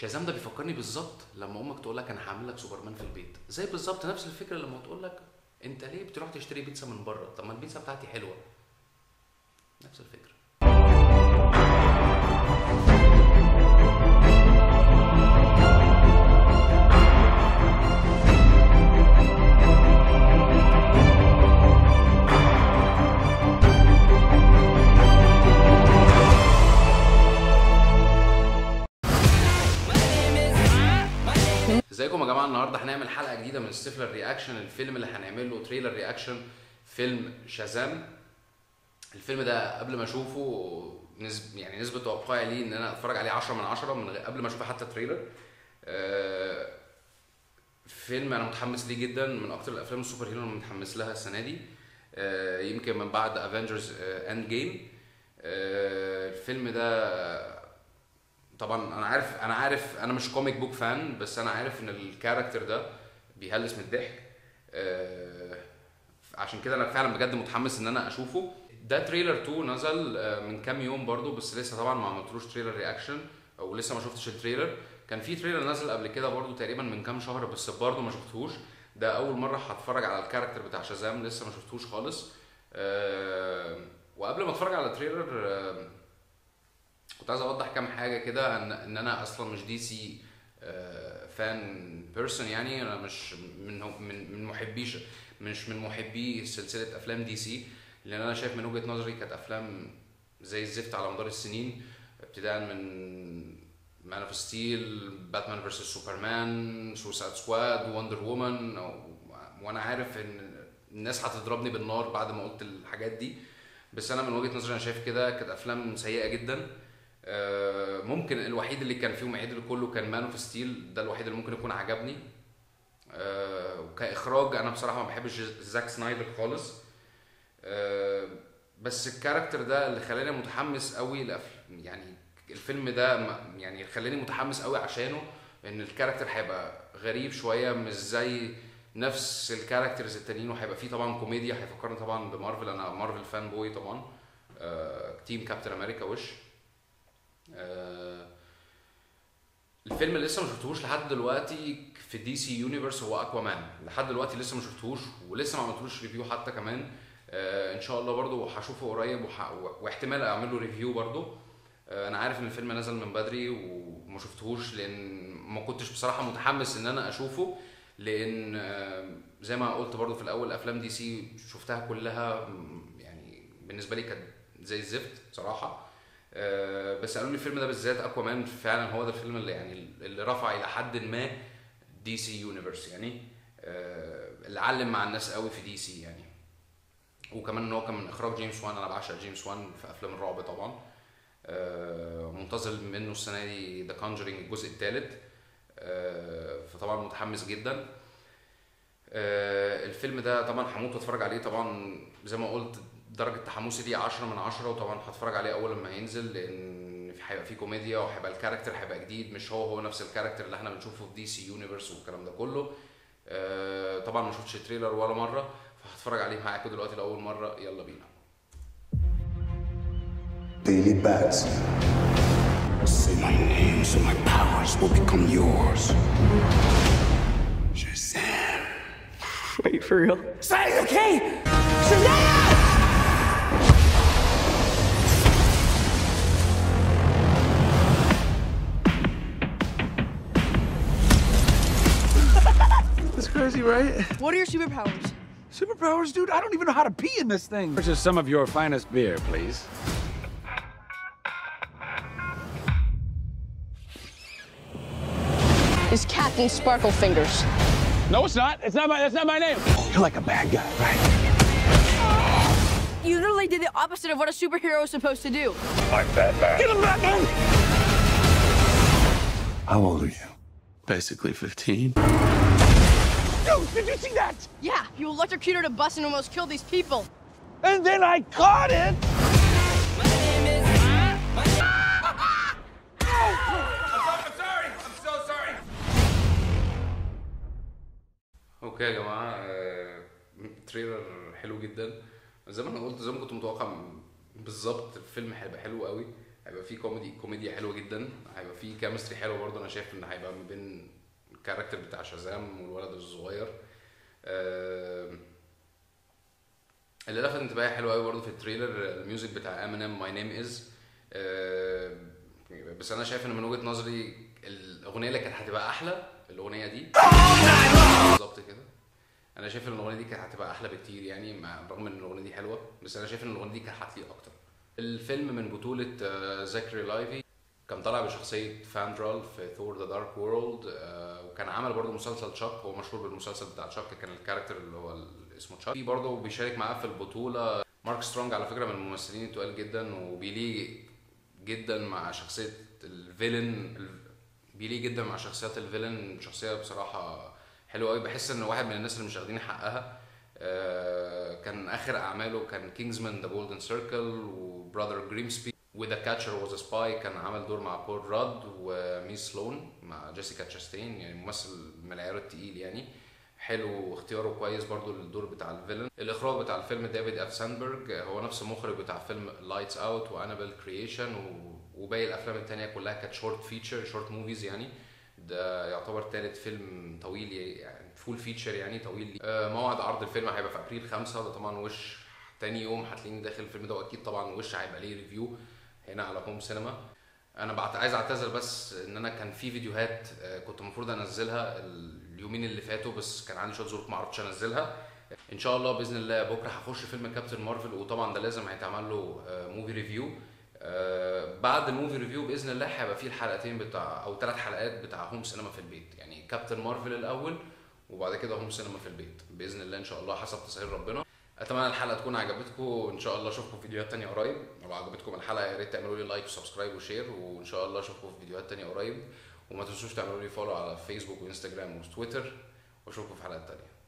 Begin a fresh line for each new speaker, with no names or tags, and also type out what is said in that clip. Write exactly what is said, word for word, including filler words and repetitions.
شازام ده بيفكرني بالظبط لما امك تقول لك انا هعمل لك سوبرمان في البيت، زي بالظبط نفس الفكره لما تقول لك انت ليه بتروح تشتري بيتزا من بره؟ طب ما البيتزا بتاعتي حلوه. نفس الفكره. ازيكم يا جماعه؟ النهارده هنعمل حلقه جديده من ستيفلر رياكشن، الفيلم اللي هنعمل له تريلر رياكشن، فيلم شازام. الفيلم ده قبل ما اشوفه نسب يعني نسبه توقعي ليه ان انا اتفرج عليه عشرة من عشرة من قبل ما اشوف حتى تريلر. آه فيلم انا متحمس ليه جدا، من اكتر الافلام السوبر هيرو اللي متحمس لها السنه دي، آه يمكن من بعد افنجرز اند جيم. الفيلم ده طبعا انا عارف انا عارف انا مش كوميك بوك فان، بس انا عارف ان الكاركتر ده بيهلس من الضحك. آه عشان كده انا فعلا بجد متحمس ان انا اشوفه. ده تريلر اتنين نزل آه من كام يوم برضو، بس لسه طبعا ما عملتلوش تريلر رياكشن او لسه ما شفتش التريلر. كان في تريلر نزل قبل كده برضو تقريبا من كام شهر، بس برضو ما شفتهوش. ده اول مره هتفرج على الكاركتر بتاع شازام، لسه ما شفتهوش خالص. آه وقبل ما اتفرج على التريلر آه كنت عايز اوضح كام حاجه كده، ان ان انا اصلا مش دي سي فان بيرسون، يعني انا مش من من من محبيش مش من محبي سلسله افلام دي سي، لان انا شايف من وجهه نظري كانت افلام زي الزفت على مدار السنين، ابتداء من مان اوف ستيل، باتمان فيرسس سوبرمان، سوسايد سكواد، وندر وومن. وانا عارف ان الناس هتضربني بالنار بعد ما قلت الحاجات دي، بس انا من وجهه نظري انا شايف كده كانت افلام سيئه جدا. ممكن الوحيد اللي كان فيهم عدل كله كان مان اوف ستيل، ده الوحيد اللي ممكن يكون عجبني. وكاخراج انا بصراحه ما بحبش زاك سنايدر خالص، بس الكاركتر ده اللي خلاني متحمس قوي لأفلام، يعني الفيلم ده يعني خلاني متحمس قوي عشانه، ان الكاركتر هيبقى غريب شويه، مش زي نفس الكاركترز التانيين، وهيبقى فيه طبعا كوميديا، هيفكرني طبعا بمارفل، انا مارفل فان بوي طبعا. تيم كابتن امريكا وش. آه الفيلم اللي لسه ما شفتهوش لحد دلوقتي في دي سي يونيفرس هو اكوامان، لحد دلوقتي لسه ما شفتهوش ولسه ما عملتلوش ريفيو حتى كمان. آه ان شاء الله برضو هشوفه قريب، وح... واحتمال اعمل له ريفيو برضو. آه انا عارف ان الفيلم نزل من بدري وما شفتهوش، لان ما كنتش بصراحه متحمس ان انا اشوفه، لان آه زي ما قلت برضو في الاول افلام دي سي شفتها كلها، يعني بالنسبه لي كانت زي الزفت بصراحه. أه بس قالوا لي الفيلم ده بالذات اكوامان فعلا هو ده الفيلم اللي يعني اللي رفع الى حد ما دي سي يونيفرس، يعني أه اللي علم مع الناس قوي في دي سي يعني. وكمان ان هو كان من اخراج جيمس وان، انا بعشق جيمس وان في افلام الرعب طبعا. أه منتظر منه السنه دي ذا كونجرينج الجزء الثالث، أه فطبعا متحمس جدا. أه الفيلم ده طبعا هموت واتفرج عليه طبعا، زي ما قلت درجة تحمسي دي عشرة من عشرة، وطبعا هتفرج عليه اول لما ينزل، لان هيبقى فيه كوميديا وهيبقى الكاركتر هيبقى جديد، مش هو هو نفس الكاركتر اللي احنا بنشوفه في دي سي يونيفرس والكلام ده كله. آه طبعا ما شفتش تريلر ولا مرة، فهتفرج عليه معاكم دلوقتي لاول مرة. يلا بينا.
Daily Bats. Say my name so my powers will become yours. Shazam.
Wait, for real?
Say the key! Shazam!
That's crazy, right?
What are your superpowers?
Superpowers, dude? I don't even know how to pee in this thing.
Purchase some of your finest beer, please.
It's Captain Sparkle Fingers.
No, it's not. It's not my. That's not my name.
You're like a bad guy, right?
You literally did the opposite of what a superhero is supposed to do.
I'm Batman.
Get him, Batman!
How old are you?
Basically fifteen.
Dude, did you see that?
Yeah, you electrocuted a bus and almost killed these people.
And then I caught it!
اوكي يا جماعه، آه، تريلر حلو جدا زي ما انا قلت، زي ما كنت متوقع بالظبط. الفيلم هيبقى حلو قوي. هيبقى فيه كوميدي كوميديا حلوه جدا، هيبقى فيه كيمستري حلوه برضه. انا شايف ان هيبقى ما بين الكاركتر بتاع شازام والولد الصغير. أه اللي لفت انتباهي حلو قوي برضه في التريلر الميوزك بتاع امينيم ماي نيم از. بس انا شايف ان من وجهه نظري الاغنيه اللي كانت هتبقى احلى الاغنيه دي بالظبط كده. انا شايف ان الاغنيه دي كانت هتبقى احلى بكتير يعني، مع رغم ان الاغنيه دي حلوه، بس انا شايف ان الاغنيه دي كانت هتليق اكتر. الفيلم من بطوله زاكري لايفي، كان طالع بشخصيه فاندرال في ثور ذا دارك وورلد، وكان عمل برضه مسلسل تشاك، هو مشهور بالمسلسل بتاع تشاك، كان الكاركتر اللي هو اسمه تشاك. في برضه بيشارك معاه في البطوله مارك سترونج، على فكره من الممثلين التقال جدا، وبيليق جدا مع شخصيه الفيلن، بيليق جدا مع شخصيات الفيلن، شخصيه بصراحه حلوه قوي. بحس ان واحد من الناس اللي مش واخدين حقها. كان اخر اعماله كان كينجزمان ذا جولدن سيركل وبراذر جريمسبي وذا كاتشر واز ا سباي، كان عمل دور مع بول راد وميس سلون مع جيسيكا تشاستين، يعني ممثل من العيار التقيل يعني، حلو واختياره كويس برضو للدور بتاع الفيلن. الاخراج بتاع الفيلم ديفيد اف ساندبرج، هو نفس المخرج بتاع فيلم لايتس اوت وانابل كرييشن وباقي الافلام التانية كلها كانت شورت فيتشر شورت موفيز يعني. ده يعتبر ثالث فيلم طويل يعني فول فيتشر يعني طويل. آه موعد عرض الفيلم هيبقى في ابريل خمسة، ده طبعا وش تاني يوم هتلاقيني داخل الفيلم ده، واكيد طبعا وش هيبقى ليه ريفيو هنا على هوم سينما. انا بعت عايز اعتذر بس ان انا كان في فيديوهات كنت المفروض انزلها اليومين اللي فاتوا، بس كان عندي شويه ظروف ما عرفتش انزلها. ان شاء الله باذن الله بكره هخش فيلم كابتن مارفل، وطبعا ده لازم هيتعمل له موفي ريفيو. بعد الموفي ريفيو باذن الله هيبقى فيه الحلقتين بتاع او ثلاث حلقات بتاع هوم سينما في البيت، يعني كابتن مارفل الاول وبعد كده هوم سينما في البيت باذن الله ان شاء الله حسب تسهيل ربنا. اتمنى الحلقه تكون عجبتكم، ان شاء الله اشوفكم في فيديوهات تانية قريب. لو عجبتكم الحلقه يا ريت تعملوا لي لايك وسبسكرايب وشير، وان شاء الله اشوفكم في فيديوهات تانية قريب. وما تنسوش تعملوا لي فولو على فيسبوك وانستجرام وتويتر، واشوفكم في حلقات تانية.